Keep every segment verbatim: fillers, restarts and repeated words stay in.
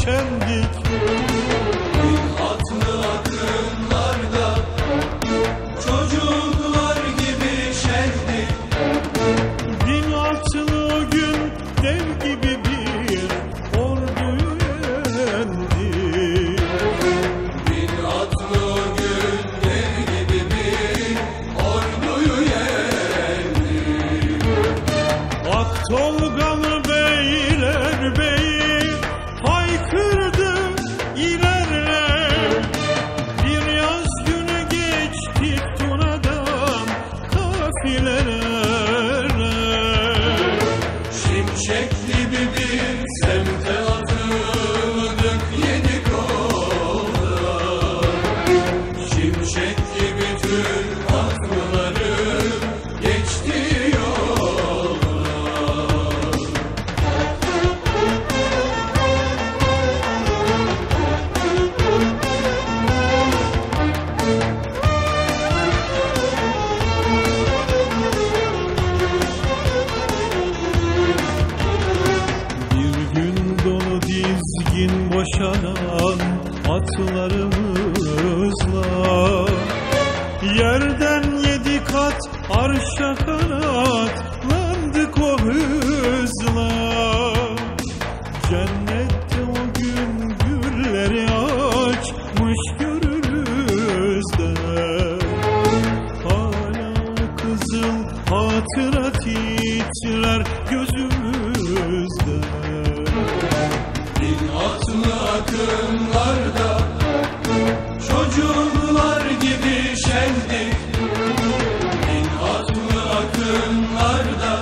şendik. Bin atlı akınlarda çocuklar gibi şendik. Bin atlı o gün dev gibi bir orduyu yendik. Bin atlı o gün dev gibi bir orduyu yendik. Ak Tolgalı beyler beyi haykırdı ilerle. Bir yaz günü geçtik Tuna'dan kafilelerle. Şimşekli bir bir semte atıldık yedi kolda. Şimşek gibi tüm atlıları geçti yolda. Bir gün dolu dizgin boşanan atlarımızla yerden yedi kat arşa kanatlandık o hızla. Cennette o gün gülleri açmış görürüzde. Hala kızıl hatıra titrer gözümüzde. Bin atlı akınlarda çocuklar gibi şendik. Bin atlı akınlarda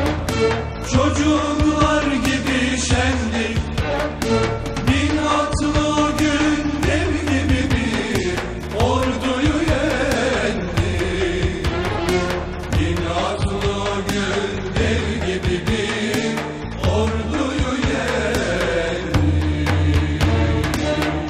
çocuklar gibi şendik. Bin atlı o gün dev gibi bir orduyu yendik. Bin atlı o gün dev gibi bir orduyu yendik.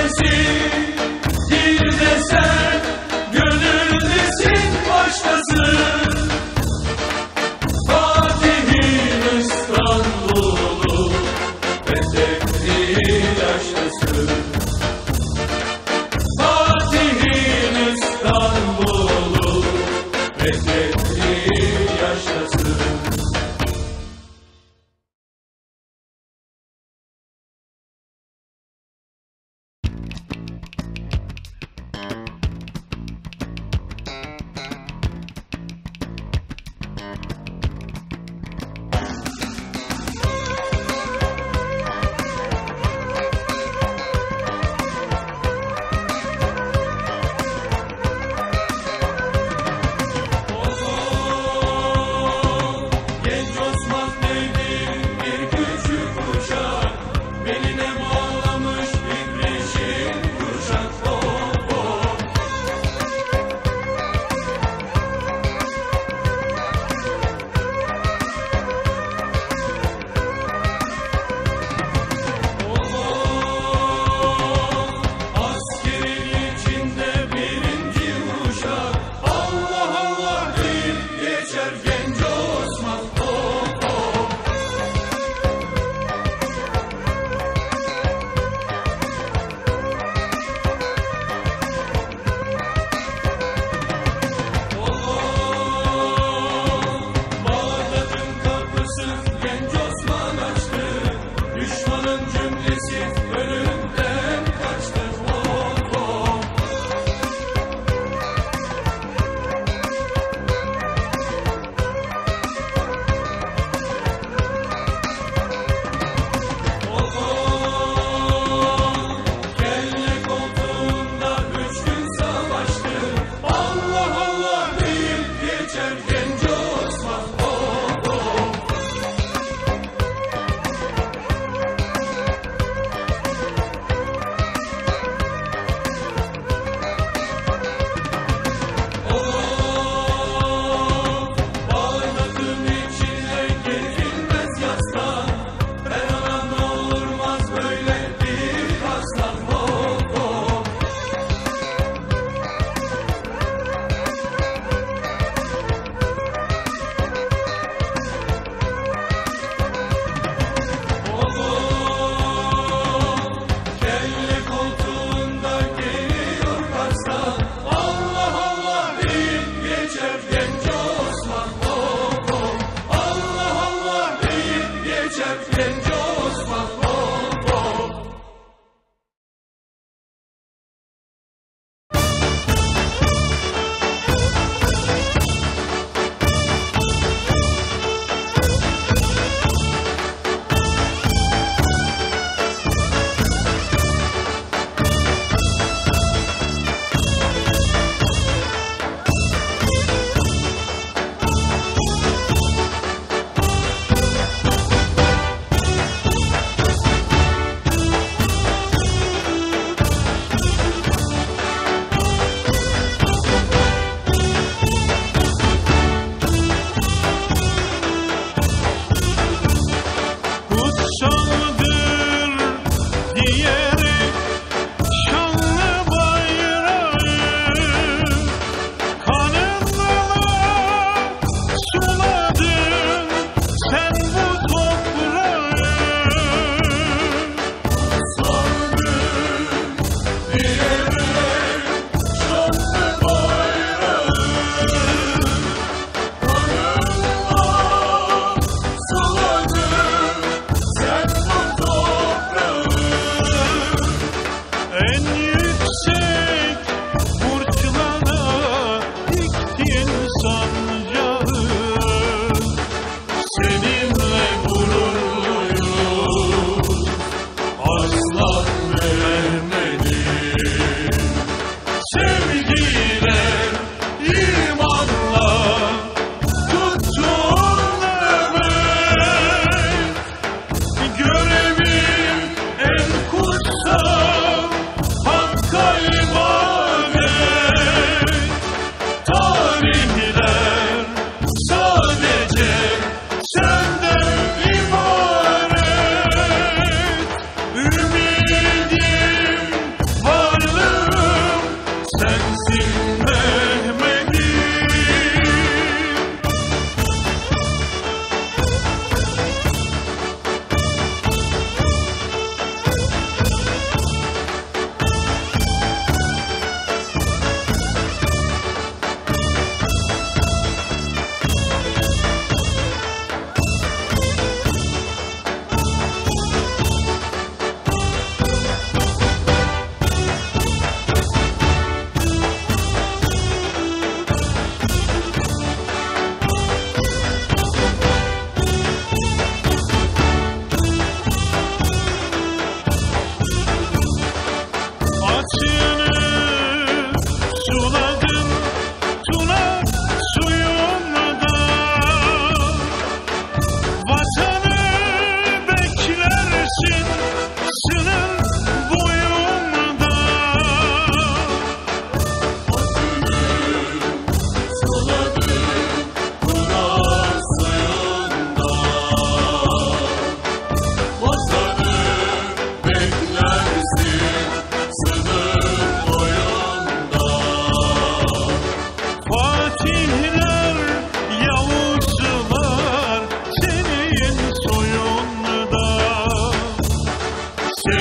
sensin, dilde sen, gönüldesin başkasın. Fatih'in İstanbul'u, fethettiği yaşasın. Fatih'in İstanbul'u, fethettiği yaşasın.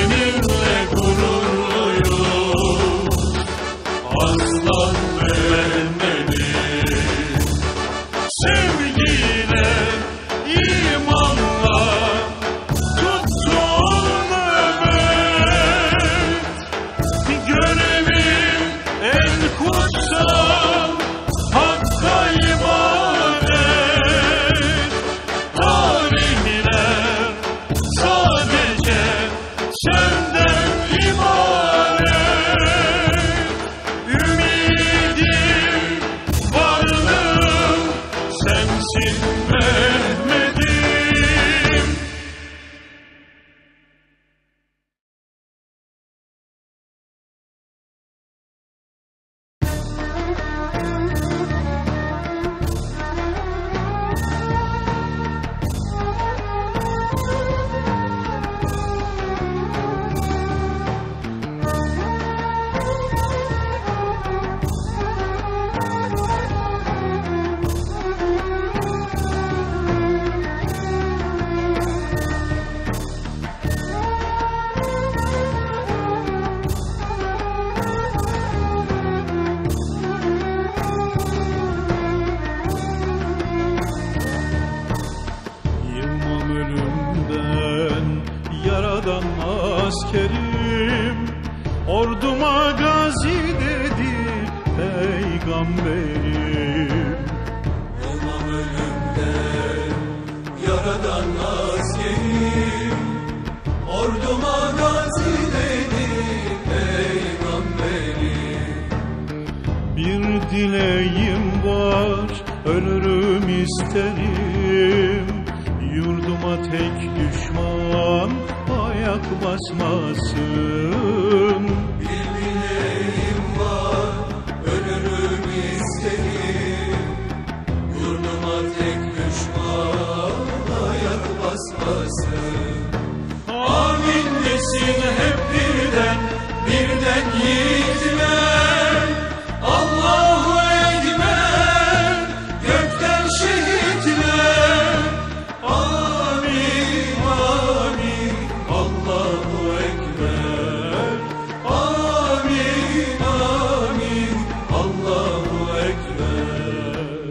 seninle gururluyum. Aslan Mehmet'im, sevgiyle, imanla tuttum nöbet. Görevim en kutsal, Hakk'a ibadet. Tarihler sadece senden ibaret. Ümidim, varlığım sensin Mehmet'im. Yılmam ölümden yaradan askerim, orduma gazi dedi peygamberim. Yılmam ölümden yaradan askerim, orduma gazi dedi peygamberim. Bir dileğim var, ölürüm isterim, yurduma tek düşman ayak basmasın. Bir dileğim var, ölürüm isterim, yurduma tek düşman ayak basmasın. Amin desin hep birden, birden yiğitler. Allahu Ekber, gökten şehitler. Amin, amin, Allahu Ekber. Amin, amin, Allahu Ekber.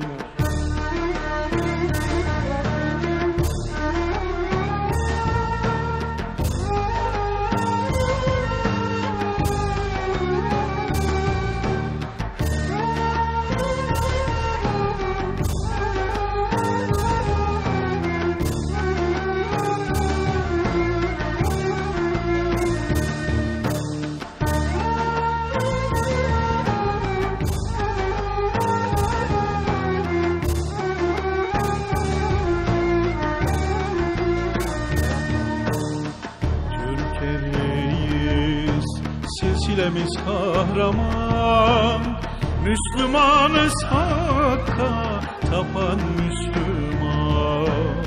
Türkeriyiz, silsilemiz kahraman, Müslümanız Hakk'a tapan Müslüman.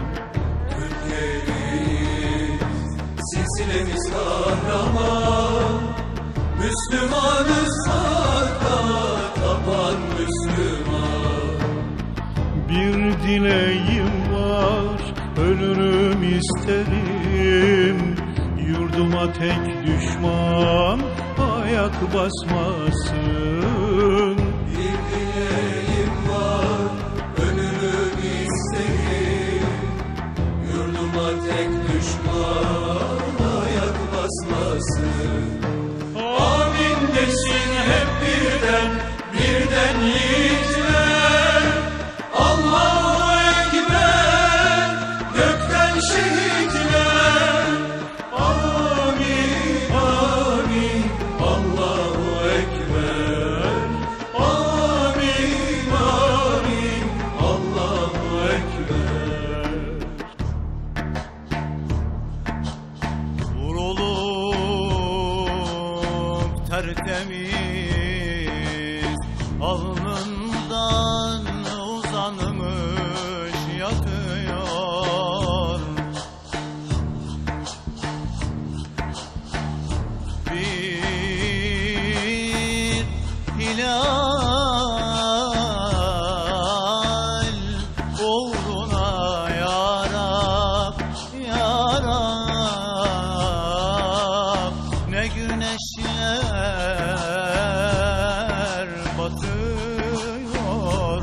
Türkeriyiz, silsilemiz kahraman, Müslümanız Hakk'a tapan Müslüman. Bir dileğim var, ölürüm isterim, yurduma tek düşman ayak basmasın. Bir dileğim var, ölürüm isterim, yurduma tek düşman ayak basmasın. Amin desin hep birden, birden yiğitler. Allahu Ekber, gökten şehitler. Amin, amin, Allahu Ekber. Amin, amin, Allahu Ekber. Vurulup tertemiz alnından uzanmış yatıyor. Bir hilal uğruna ya Rab, ya Rab güneşler batıyor.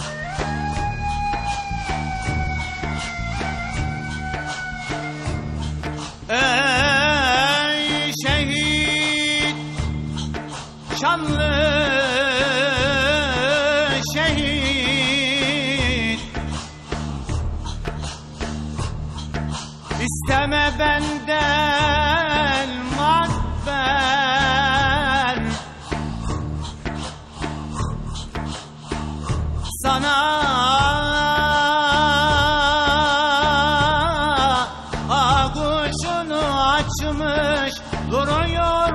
Ey şehit, şanlı şehit, İsteme benden makber, sana ağuşunu açmış duruyor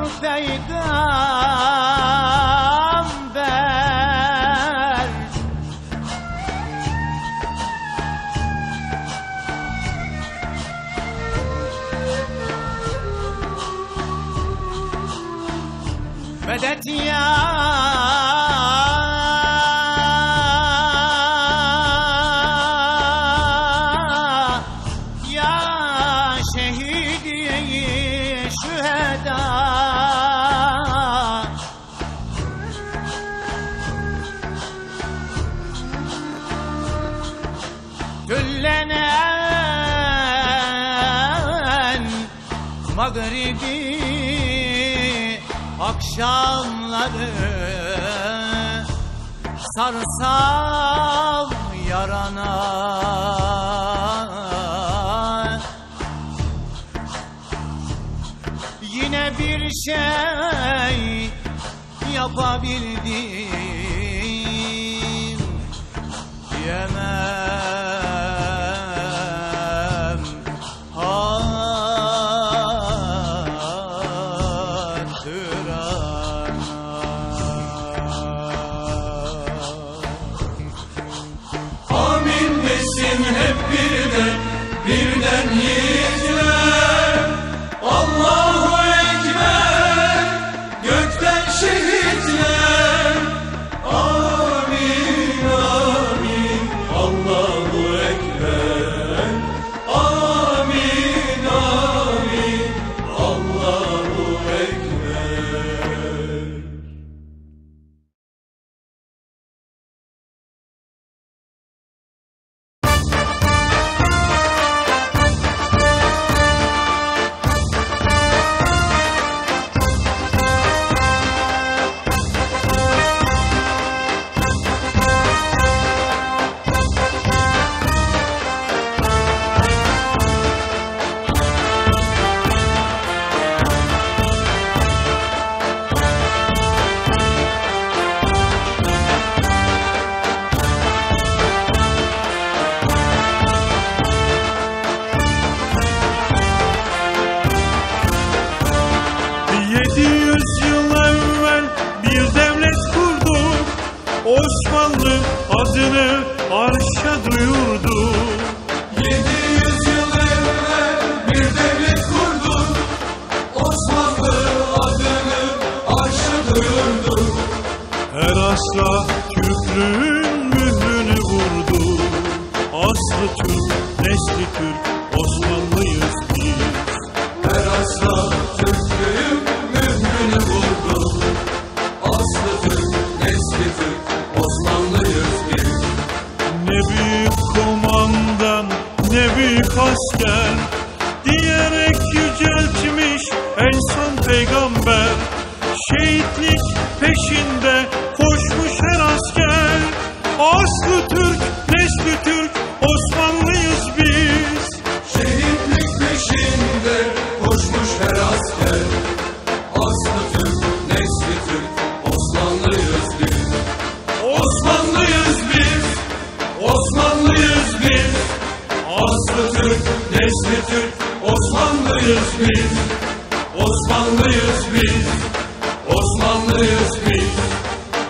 peygamber. Medet ya ya şehidi şüheda, tüllenen mağribi akşamları sarsam yarana, yine bir şey yapabildim diyemem. Hep birden, birden yiğitler, Allahu Ekber, gökten şehitler. Amin, amin, Allahu Ekber. Amin, amin, Allahu Ekber. Osmanlı adını arşa duyurdu. Yedi yüz yıl evvel bir devlet kurdu, Osmanlı adını arşa duyurdu. Her asra Türklüğün mührünü vurdu. Aslı Türk, nesli Türk, Osmanlıyız biz. Her asra Türklüğün mührünü vurdu. Aslı Türk, nesli Türk, Osmanlıyız biz. Ne büyük kumandan, ne büyük asker diyerek yüceltmiş en son peygamber. Şehitlik peşinde koşmuş her asker. Aslı Türk, nesli Türk, Osmanlıyız biz. Şehitlik peşinde koşmuş her asker. Aslı Türk, nesli Türk, Osmanlıyız biz. Osmanlıyız biz, Osmanlıyız biz. Aslı Türk, nesli Türk, Osmanlıyız biz. Osmanlıyız biz, Osmanlıyız biz.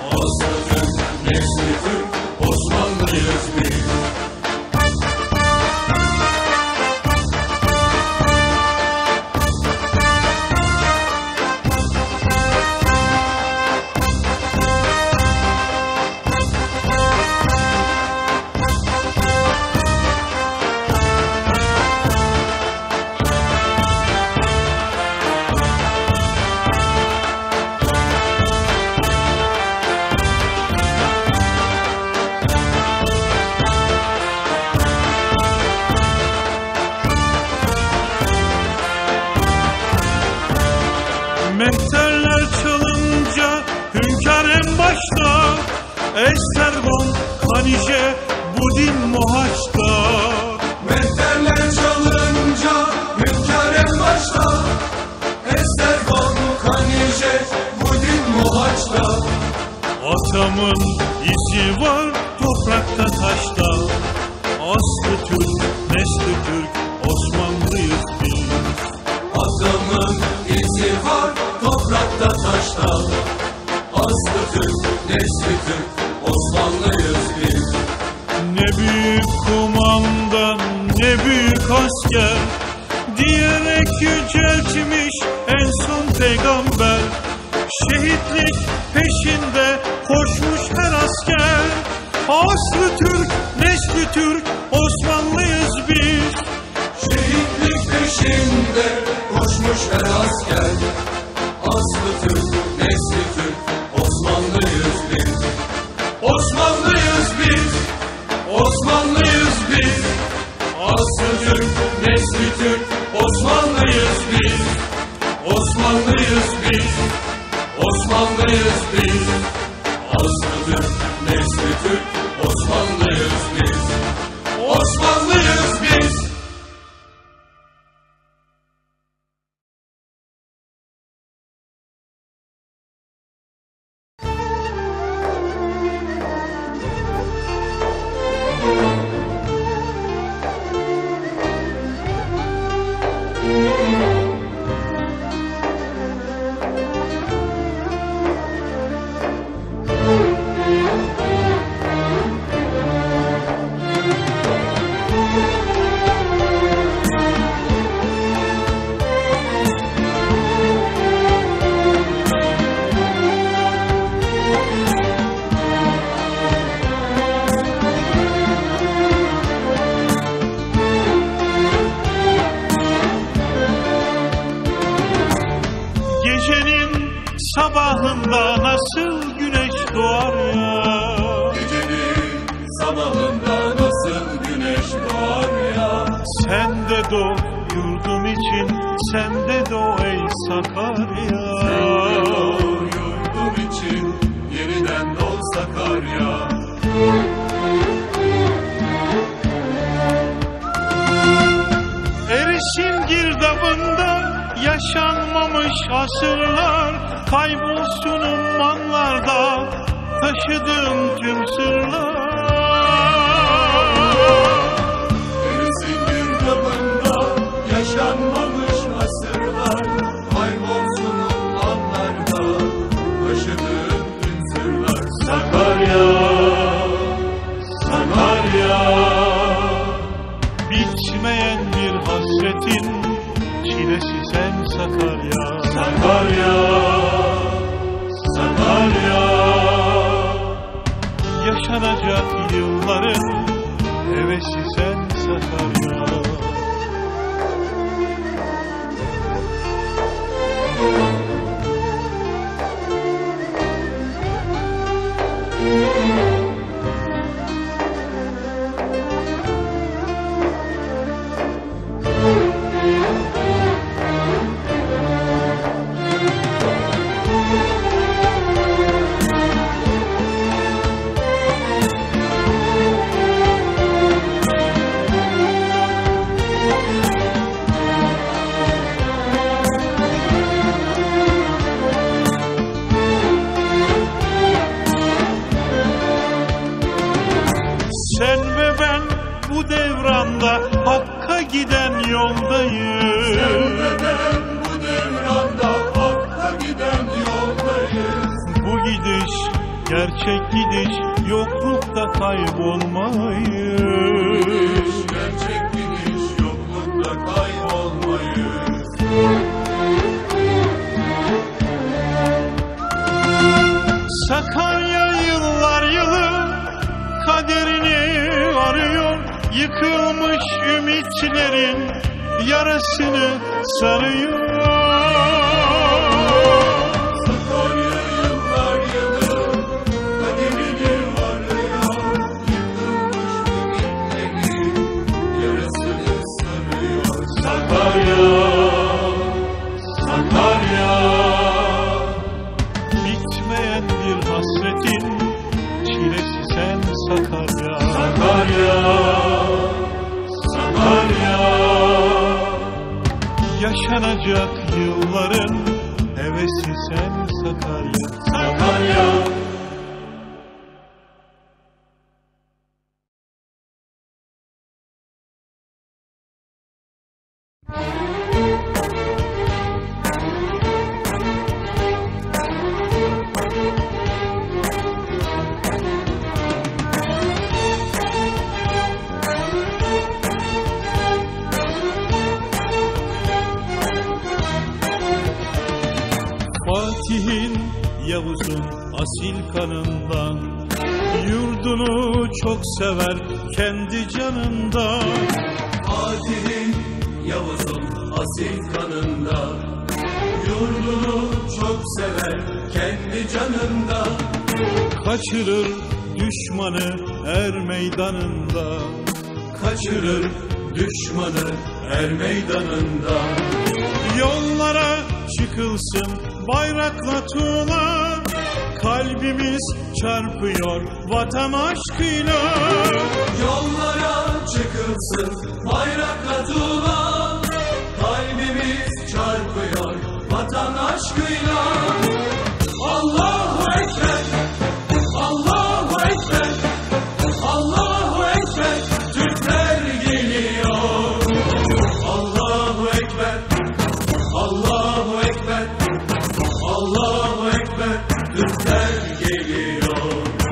Mehterler çalınca hünkâr en başta, Esztergom, Hanice, Budin, Mohaç'ta. Mehterler çalınca hünkâr en başta, Esztergom, Hanice, Budin, Mohaç'ta. Atamın izi var toprakta taşta, aslı Türk, nesli Türk, Osmanlıyız biz. Atamın izi var toprakta taşta, aslı Türk, nesli Türk, Osmanlıyız biz. Ne büyük kumandan, ne büyük asker, diyerek yüceltmiş en son peygamber. Şehitlik peşinde koşmuş her asker, aslı Türk, nesli Türk, Osmanlıyız biz. Şehitlik peşinde koşmuş her asker, aslı Türk, nesli Türk, Osmanlıyız biz. Osmanlıyız biz, Osmanlıyız biz. Aslı Türk, nesli Türk, Osmanlıyız biz. Osmanlıyız biz, Osmanlıyız biz. Aslı Türk, nesli Türk, Osmanlıyız biz. Osmanlıyız biz. Gecenin sabahında nasıl güneş doğar ya, Gecenin sabahında nasıl güneş doğar ya. sen de doğ yurdum için, sen de doğ ey Sakarya. Sen de doğ yurdum için, yeniden doğ Sakarya. Erişim girdabında yaşanmamış asırlar, kaybolsun ummanlarda taşıdığım tüm sırlar. Erisin girdabında yaşanmamış asırlar, kaybolsun ummanlarda taşıdığım tüm sırlar. Sakarya, Sakarya, bitmeyen bir hasretin çilesi sen Sakarya. Sakarya, Sakarya, yaşanacak yılların hevesi sen Sakarya. Sen ve ben bu devranda Hakk'a giden yoldayız. Sen ve ben bu devranda Hakk'a giden yoldayız. Bu gidiş gerçek gidiş, yoklukta kaybolmayız. Gerçek gidiş, yoklukta kaybolmayız. Sakarya yıllar yılı kaderini arıyor, yıkılmış ümitlerin yarasını sarıyor. Sakarya yıllar yılı kaderini arıyor, yıkılmış ümitlerin yarasını sarıyor. Sakarya, Sakarya, misin sen Sakarya? Sakarya. Fatih'in, Yavuz'un asil kanından, yurdunu çok sever kendi canından. Fatih'in, Yavuz'un asil kanında, yurdunu çok sever kendi canında. Kaçırır düşmanı er meydanında, Kaçırır düşmanı er meydanında. yollara çıkılsın bayrakla tuğla, kalbimiz çarpıyor vatan aşkıyla. Yollara çıkılsın bayrakla tuğla, kalbimiz çarpıyor vatan aşkıyla. Allahu Ekber, Allahu Ekber, Allahu Ekber, Türkler geliyor. Allahu Ekber, Allahu Ekber, Allahu Ekber, Türkler geliyor.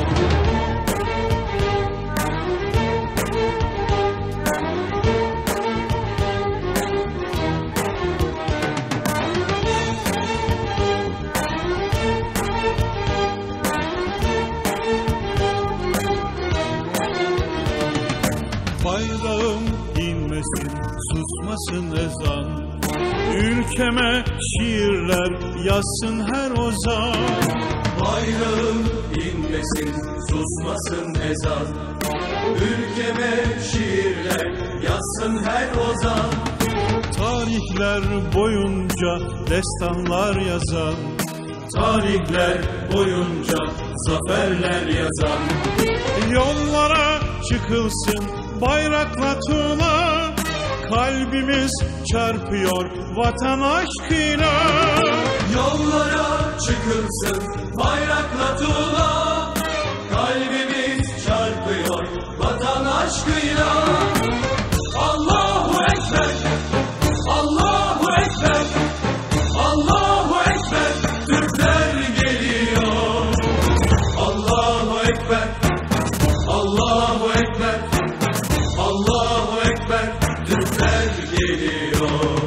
Bayrağım inmesin, susmasın ezan, ülkeme şiirler yazsın her ozan. Bayrağım inmesin, susmasın ezan, ülkeme şiirler yazsın her ozan. Tarihler boyunca destanlar yazan, Tarihler boyunca zaferler yazan. yollara çıkılsın bayrakla tuğla, kalbimiz çarpıyor vatan aşkıyla. Yollara çıkılsın bayrakla tuğla, kalbimiz çarpıyor vatan aşkıyla. Allahu Ekber, Allahu Ekber, Allahu Ekber, Türkler geliyor. Allahu Ekber, Allahu Ekber, Allahu Ekber, Türkler geliyor.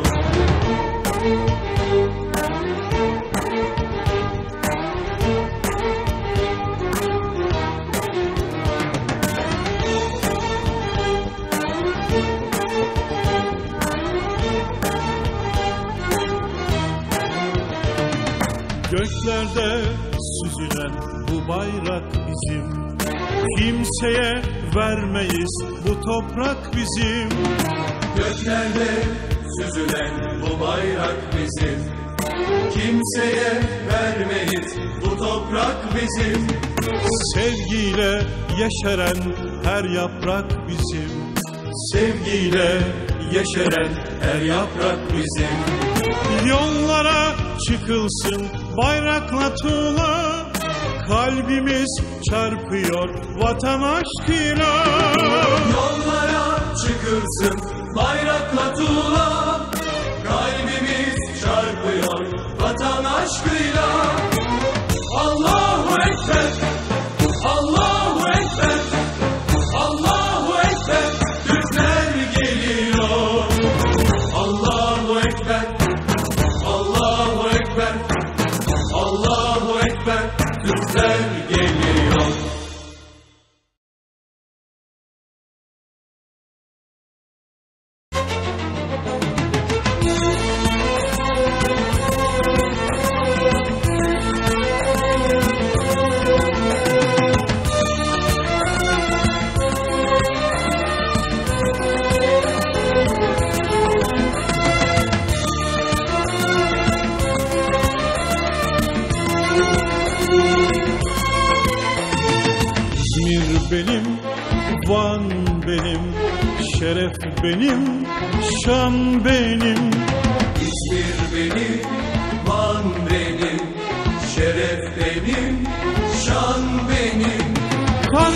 Göklerde süzülen bu bayrak bizim, kimseye vermeyiz bu toprak bizim. Göklerde süzülen bu bayrak bizim, kimseye vermeyiz bu toprak bizim. Sevgiyle yeşeren her yaprak bizim, Sevgiyle yeşeren her yaprak bizim. yollara çıkılsın bayrakla tuğla, kalbimiz çarpıyor vatan aşkıyla. Yollara çıkılsın bayrakla tuğla, kalbimiz çarpıyor vatan aşkıyla. Allahu Ekber, Allahu Ekber, Allahu Ekber, Türkler geliyor. Allahu Ekber, Allahu Ekber, Allahu Ekber, Türkler geliyor. benim, Van benim, şeref benim, şan benim. İzmir benim, Van benim,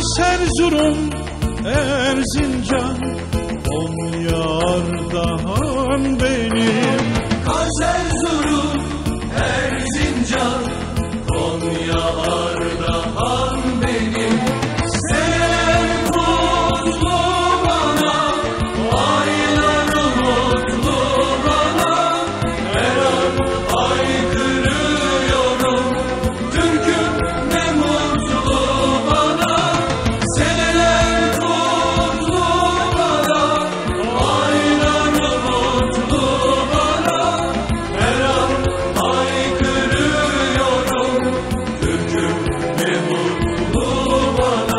Kars, Erzurum, Erzincan, Konya, Ardahan benim. Kars, Erzurum, Erzincan, Konya, Ardahan benim. Seneler mutlu bana, aylar mutlu bana. Her an haykırıyorum, Türk'üm ne mutlu bana. Seneler mutlu bana, aylar mutlu bana. Her an haykırıyorum, Türk'üm ne mutlu bana.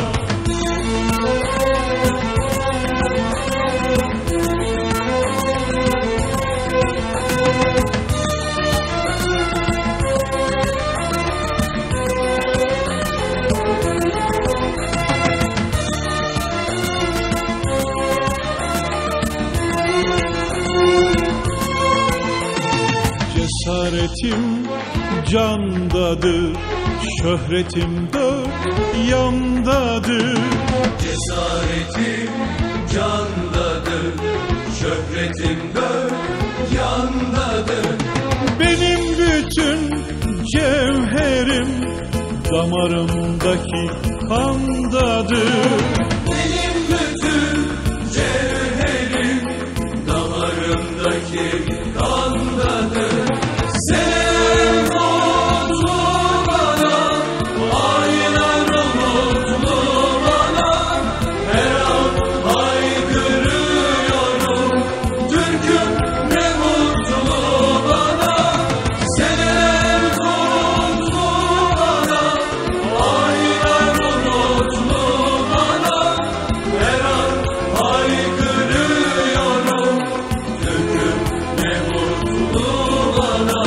Cesaretim candadır, şöhretim dört yandadır. Cesaretim candadır, şöhretim dört yandadır. Benim bütün cevherim damarımdaki kandadır. Benim bütün cevherim damarımdaki kandadır. Seneler mutlu bana, aylar mutlu bana. Her an haykırıyorum, Türk'üm ne mutlu bana. Seneler mutlu bana, aylar mutlu bana. Her an haykırıyorum, Türk'üm ne mutlu bana.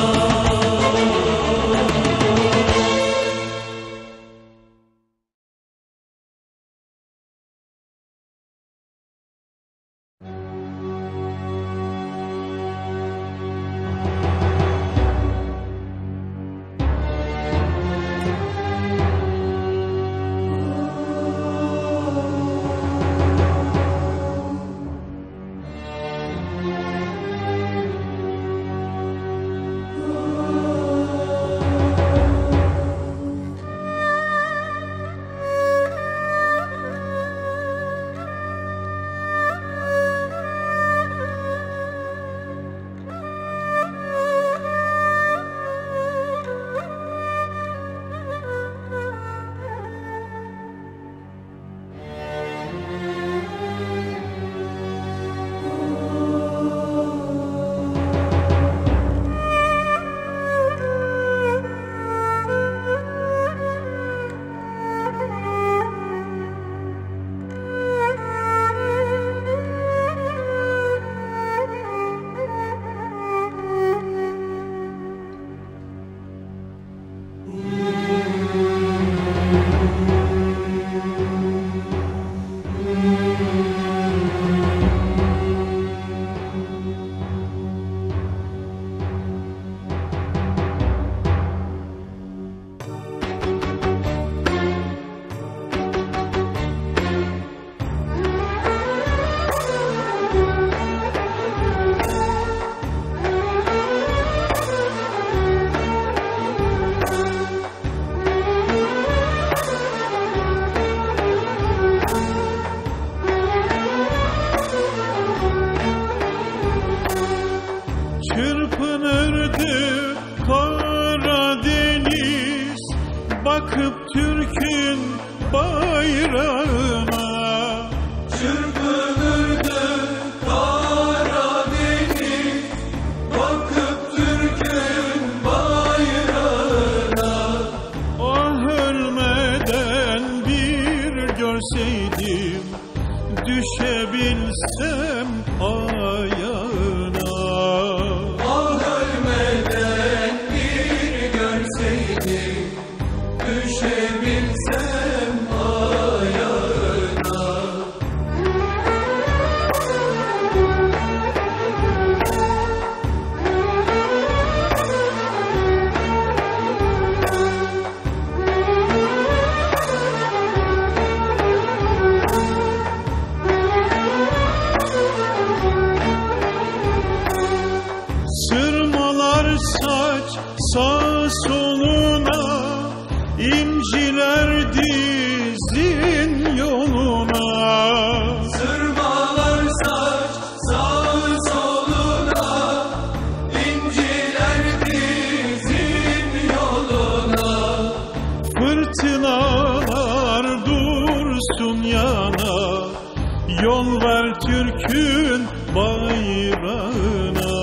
Çırpınırdı Karadeniz, bakıp Türk'ün bayrağına. Çırpınırdı Karadeniz, bakıp Türk'ün bayrağına. Ah, ölmeden bir görseydim, düşebilsem ayağına. Ah, ölmeden bir görseydim, düşebilsem ayağına. İnciler dizin yoluna, Sırmalar saç sağı soluna, İnciler dizin yoluna. fırtınalar dursun yana, yol ver Türk'ün bayrağına.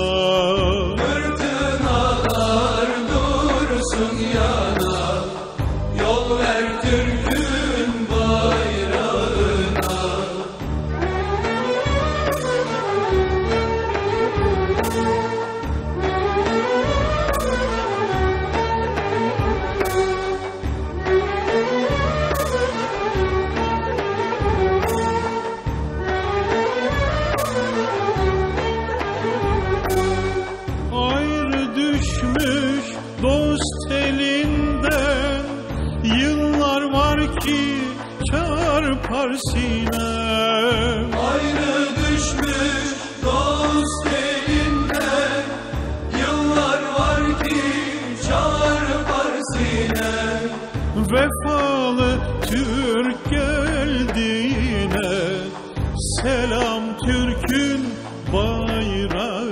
Fırtınalar dursun yana, yol ver Türk'ün bayrağına. Ayrı düşmüş dost elinden, yıllar var ki çarpar sinem. Ayrı düşmüş dost elinden, yıllar var ki çarpar sinem. Vefalı Türk geldiğine, selam Türk'ün bayrağına.